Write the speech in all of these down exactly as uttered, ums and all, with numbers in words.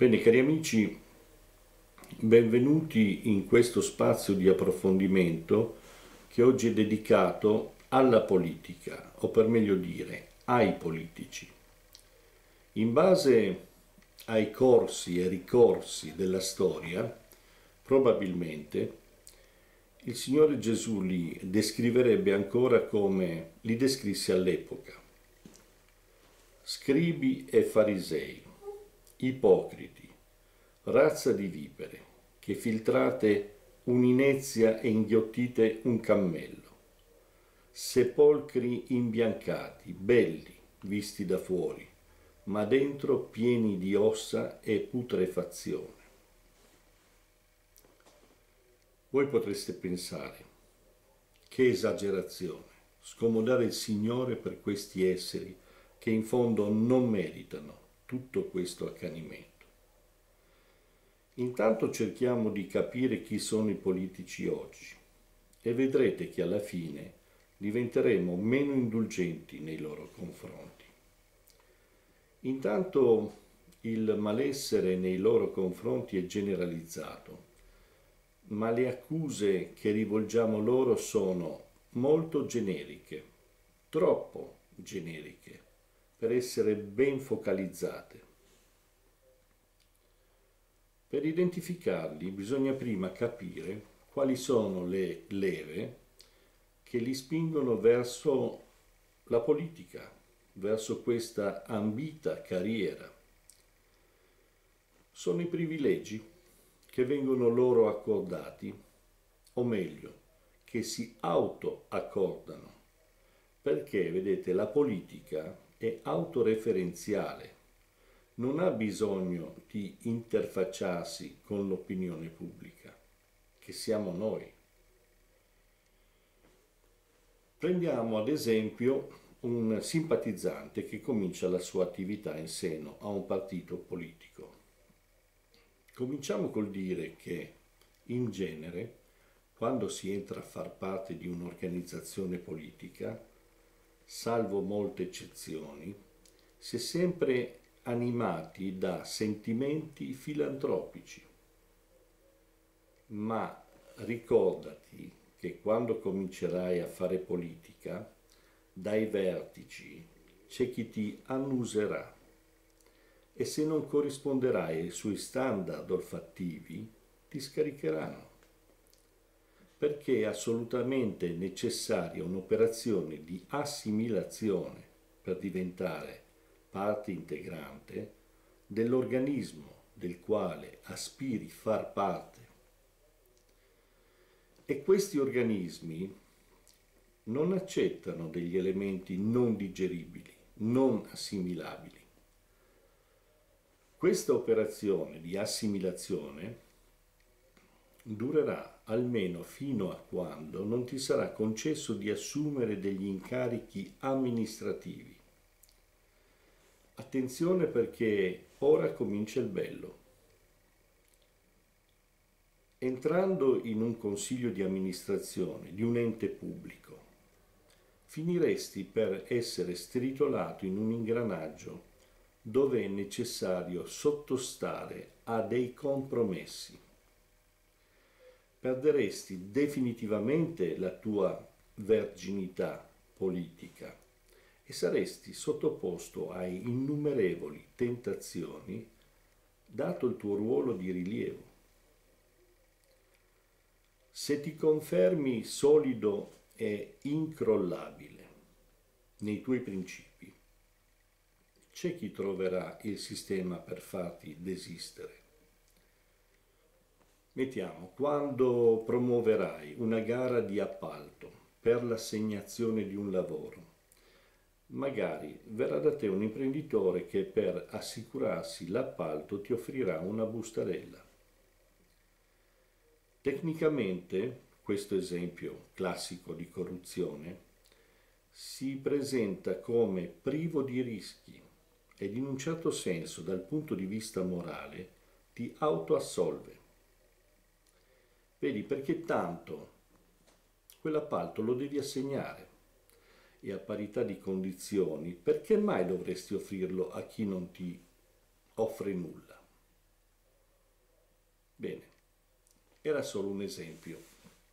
Bene, cari amici, benvenuti in questo spazio di approfondimento che oggi è dedicato alla politica, o per meglio dire, ai politici. In base ai corsi e ricorsi della storia, probabilmente il Signore Gesù li descriverebbe ancora come li descrisse all'epoca. Scribi e farisei, ipocriti, razza di vipere, che filtrate un'inezia e inghiottite un cammello, sepolcri imbiancati, belli, visti da fuori, ma dentro pieni di ossa e putrefazione. Voi potreste pensare, che esagerazione, scomodare il Signore per questi esseri che in fondo non meritano tutto questo accanimento. Intanto cerchiamo di capire chi sono i politici oggi e vedrete che alla fine diventeremo meno indulgenti nei loro confronti. Intanto il malessere nei loro confronti è generalizzato, ma le accuse che rivolgiamo loro sono molto generiche, troppo generiche, per essere ben focalizzate. Per identificarli bisogna prima capire quali sono le leve che li spingono verso la politica, verso questa ambita carriera. Sono i privilegi che vengono loro accordati, o meglio, che si auto-accordano, perché, vedete, la politica è autoreferenziale, non ha bisogno di interfacciarsi con l'opinione pubblica, che siamo noi. Prendiamo ad esempio un simpatizzante che comincia la sua attività in seno a un partito politico. Cominciamo col dire che, in genere, quando si entra a far parte di un'organizzazione politica, salvo molte eccezioni, si è sempre animati da sentimenti filantropici. Ma ricordati che quando comincerai a fare politica, dai vertici c'è chi ti annuserà e se non corrisponderai ai suoi standard olfattivi ti scaricheranno, perché è assolutamente necessaria un'operazione di assimilazione per diventare parte integrante dell'organismo del quale aspiri far parte. E questi organismi non accettano degli elementi non digeribili, non assimilabili. Questa operazione di assimilazione durerà almeno fino a quando non ti sarà concesso di assumere degli incarichi amministrativi. Attenzione, perché ora comincia il bello. Entrando in un consiglio di amministrazione di un ente pubblico, finiresti per essere stritolato in un ingranaggio dove è necessario sottostare a dei compromessi. Perderesti definitivamente la tua verginità politica e saresti sottoposto a innumerevoli tentazioni, dato il tuo ruolo di rilievo. Se ti confermi solido e incrollabile nei tuoi principi, c'è chi troverà il sistema per farti desistere. Mettiamo, quando promuoverai una gara di appalto per l'assegnazione di un lavoro, magari verrà da te un imprenditore che per assicurarsi l'appalto ti offrirà una bustarella. Tecnicamente, questo esempio classico di corruzione si presenta come privo di rischi ed in un certo senso, dal punto di vista morale, ti autoassolve. Vedi, perché tanto quell'appalto lo devi assegnare e a parità di condizioni, perché mai dovresti offrirlo a chi non ti offre nulla? Bene, era solo un esempio.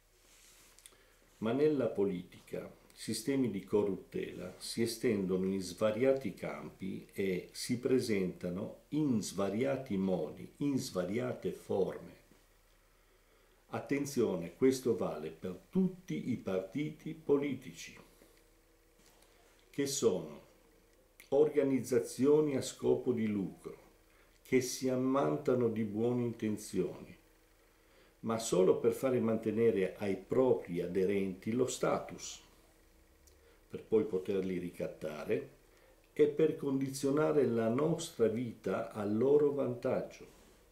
Ma nella politica sistemi di corruttela si estendono in svariati campi e si presentano in svariati modi, in svariate forme. Attenzione, questo vale per tutti i partiti politici, che sono organizzazioni a scopo di lucro, che si ammantano di buone intenzioni, ma solo per fare mantenere ai propri aderenti lo status, per poi poterli ricattare e per condizionare la nostra vita a loro vantaggio.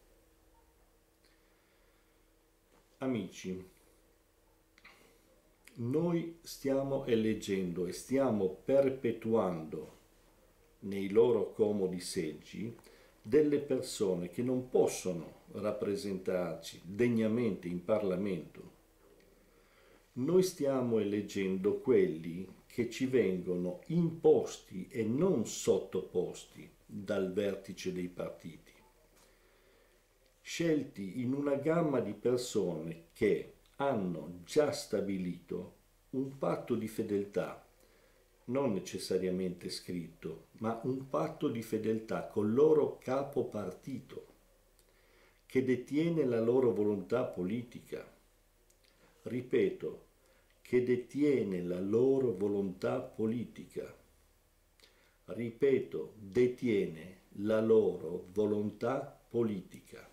Amici, noi stiamo eleggendo e stiamo perpetuando nei loro comodi seggi delle persone che non possono rappresentarci degnamente in Parlamento. Noi stiamo eleggendo quelli che ci vengono imposti e non sottoposti dal vertice dei partiti, scelti in una gamma di persone che hanno già stabilito un patto di fedeltà, non necessariamente scritto, ma un patto di fedeltà col loro capo partito, che detiene la loro volontà politica. Ripeto, che detiene la loro volontà politica. Ripeto, detiene la loro volontà politica.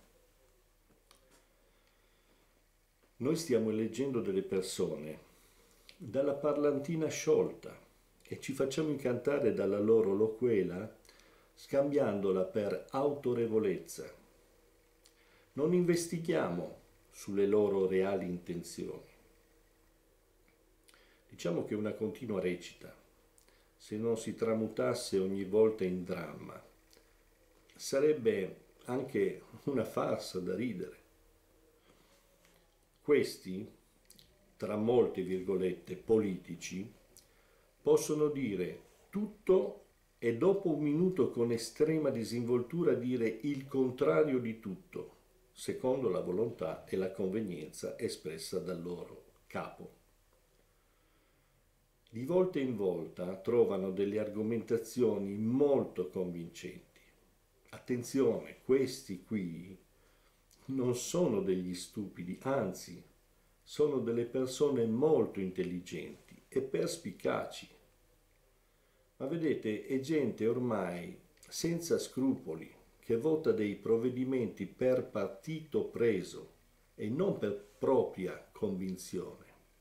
Noi stiamo eleggendo delle persone dalla parlantina sciolta e ci facciamo incantare dalla loro loquela scambiandola per autorevolezza. Non investighiamo sulle loro reali intenzioni. Diciamo che una continua recita, se non si tramutasse ogni volta in dramma, sarebbe anche una farsa da ridere. Questi, tra molte virgolette, politici, possono dire tutto e dopo un minuto con estrema disinvoltura dire il contrario di tutto, secondo la volontà e la convenienza espressa dal loro capo. Di volta in volta trovano delle argomentazioni molto convincenti. Attenzione, questi qui non sono degli stupidi, anzi, sono delle persone molto intelligenti e perspicaci. Ma vedete, è gente ormai senza scrupoli che vota dei provvedimenti per partito preso e non per propria convinzione.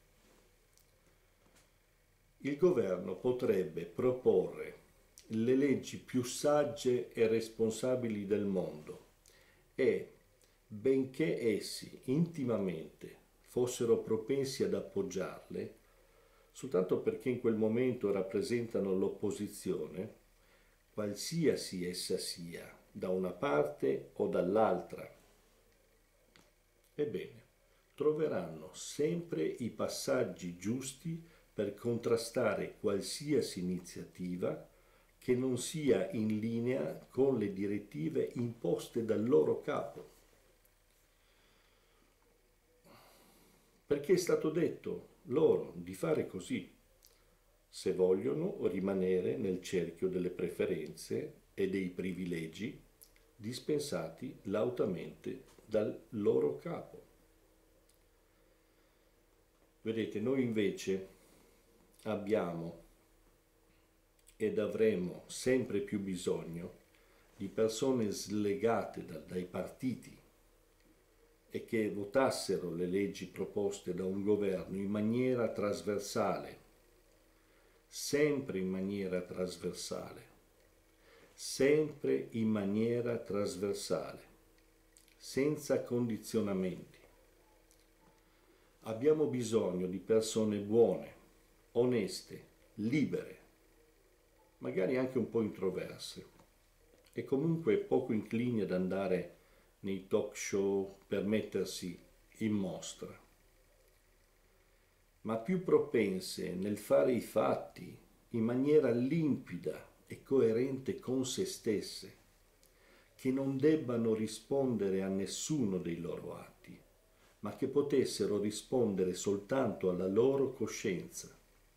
Il governo potrebbe proporre le leggi più sagge e responsabili del mondo e, benché essi intimamente fossero propensi ad appoggiarle, soltanto perché in quel momento rappresentano l'opposizione, qualsiasi essa sia, da una parte o dall'altra, ebbene, troveranno sempre i passaggi giusti per contrastare qualsiasi iniziativa che non sia in linea con le direttive imposte dal loro capo. Perché è stato detto loro di fare così, se vogliono rimanere nel cerchio delle preferenze e dei privilegi dispensati lautamente dal loro capo. Vedete, noi invece abbiamo ed avremo sempre più bisogno di persone slegate da, dai partiti e che votassero le leggi proposte da un governo in maniera trasversale, sempre in maniera trasversale, sempre in maniera trasversale, senza condizionamenti. Abbiamo bisogno di persone buone, oneste, libere, magari anche un po' introverse e comunque poco inclini ad andare nei talk show per mettersi in mostra, ma più propense nel fare i fatti in maniera limpida e coerente con se stesse, che non debbano rispondere a nessuno dei loro atti, ma che potessero rispondere soltanto alla loro coscienza.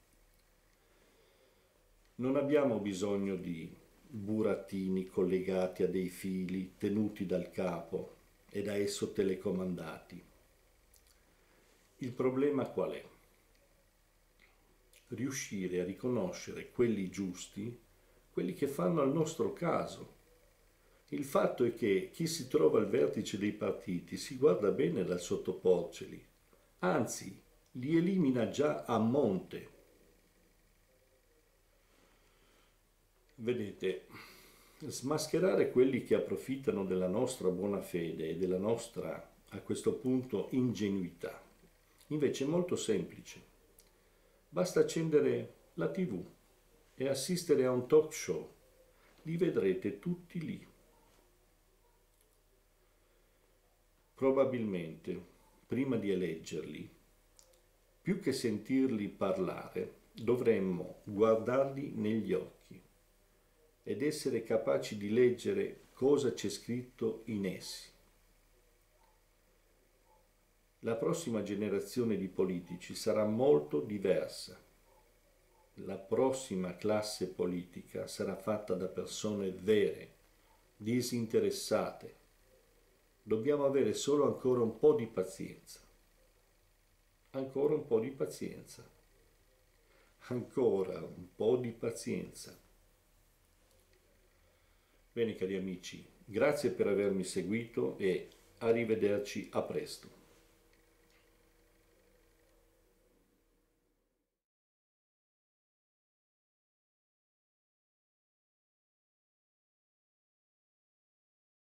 Non abbiamo bisogno di burattini collegati a dei fili tenuti dal capo e da esso telecomandati. Il problema qual è? Riuscire a riconoscere quelli giusti, quelli che fanno al nostro caso. Il fatto è che chi si trova al vertice dei partiti si guarda bene dal sottoporceli, anzi, li elimina già a monte. Vedete, smascherare quelli che approfittano della nostra buona fede e della nostra, a questo punto, ingenuità, invece è molto semplice. Basta accendere la tivù e assistere a un talk show. Li vedrete tutti lì. Probabilmente, prima di eleggerli, più che sentirli parlare, dovremmo guardarli negli occhi ed essere capaci di leggere cosa c'è scritto in essi. La prossima generazione di politici sarà molto diversa. La prossima classe politica sarà fatta da persone vere, disinteressate. Dobbiamo avere solo ancora un po' di pazienza. Ancora un po' di pazienza. Ancora un po' di pazienza. Bene cari amici, grazie per avermi seguito e arrivederci a presto.